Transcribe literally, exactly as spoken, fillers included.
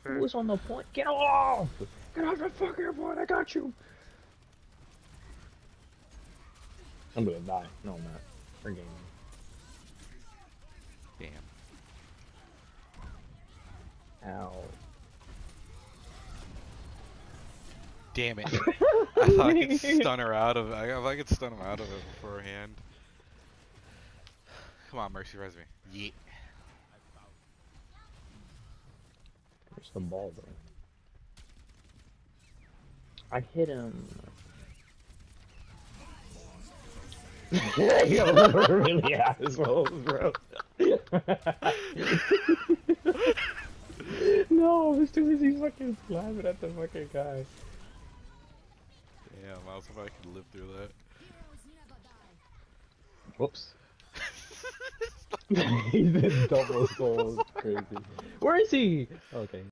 Who was on the point? Get off! Get off the fucking point! I got you! I'm gonna die. No, I'm not. We're gaming. Damn. Ow. Damn it. I thought I could stun her out of it. I thought I could stun him out of it beforehand. Come on, Mercy, res me. Yeet. Where's the ball, though? I hit him. You're really assholes, bro. No, I was too busy fucking slamming at the fucking guy. Damn, I was hoping I could live through that. Whoops. He's in double souls. Crazy. Where is he? Okay.